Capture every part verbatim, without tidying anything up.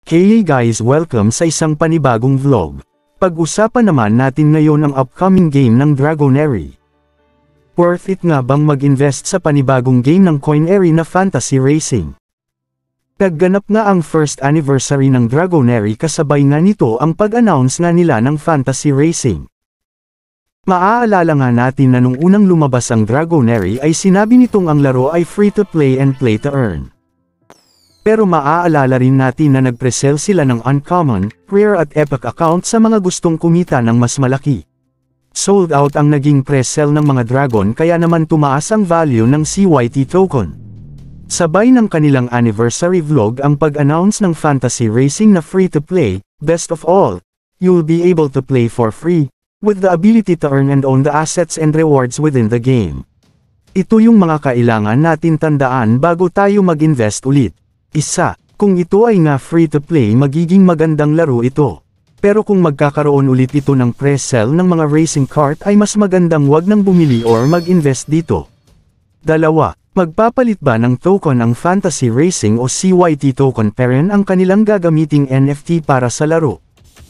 Hey guys, welcome sa isang panibagong vlog. Pag-usapan naman natin ngayon ang upcoming game ng Dragonary. Worth it nga bang mag-invest sa panibagong game ng Coinary na Fantasy Racing? Nagganap nga ang first anniversary ng Dragonary, kasabay nga nito ang pag-announce nga nila ng Fantasy Racing. Maaalala nga natin na nung unang lumabas ang Dragonary ay sinabi nitong ang laro ay free to play and play to earn. Pero maaalala rin natin na nagpresell sila ng uncommon, rare at epic account sa mga gustong kumita ng mas malaki. Sold out ang naging presell ng mga dragon, kaya naman tumaas ang value ng C Y T token. Sabay ng kanilang anniversary vlog ang pag-announce ng Fantasy Racing na free to play. Best of all, you'll be able to play for free, with the ability to earn and own the assets and rewards within the game. Ito yung mga kailangan natin tandaan bago tayo mag-invest ulit. Isa, kung ito ay nga free-to-play, magiging magandang laro ito. Pero kung magkakaroon ulit ito ng pre-sell ng mga racing cart ay mas magandang wag nang bumili or mag-invest dito. Dalawa, magpapalit ba ng token ang Fantasy Racing o C Y T token pa rin ang kanilang gagamiting N F T para sa laro?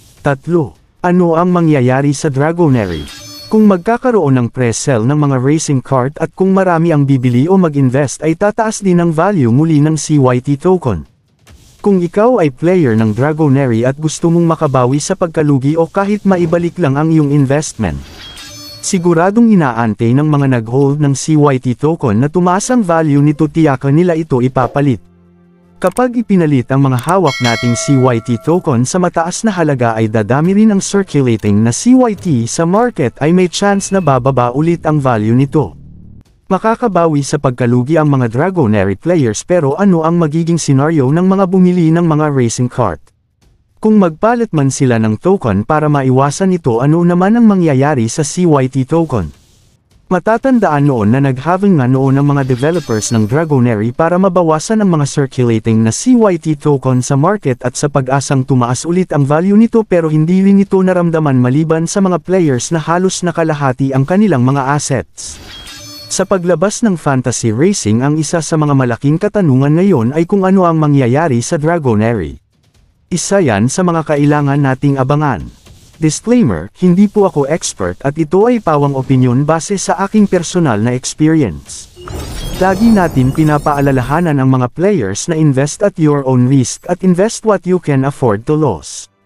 Tatlo, ano ang mangyayari sa Dragonary? Kung magkakaroon ng pre-sell ng mga racing cart at kung marami ang bibili o mag-invest ay tataas din ang value muli ng C Y T token. Kung ikaw ay player ng Dragonary at gusto mong makabawi sa pagkalugi o kahit maibalik lang ang iyong investment, siguradong inaantay ng mga nag-hold ng C Y T token na tumaas ang value nito, tiyakan nila ito ipapalit. Kapag ipinalit ang mga hawak nating C Y T token sa mataas na halaga ay dadami rin ang circulating na C Y T sa market, ay may chance na bababa ulit ang value nito. Makakabawi sa pagkalugi ang mga Dragonary players, pero ano ang magiging senaryo ng mga bumili ng mga racing cart? Kung magpalit man sila ng token para maiwasan ito, ano naman ang mangyayari sa C Y T token? Matatandaan noon na nag-halving nga noon ang mga developers ng Dragonary para mabawasan ang mga circulating na C Y T token sa market at sa pag-asang tumaas ulit ang value nito, pero hindi rin ito naramdaman maliban sa mga players na halos nakalahati ang kanilang mga assets. Sa paglabas ng Fantasy Racing, ang isa sa mga malaking katanungan ngayon ay kung ano ang mangyayari sa Dragonary. Isa yan sa mga kailangan nating abangan. Disclaimer, hindi po ako expert at ito ay pawang opinyon base sa aking personal na experience. Lagi natin pinapaalalahanan ang mga players na invest at your own risk at invest what you can afford to lose.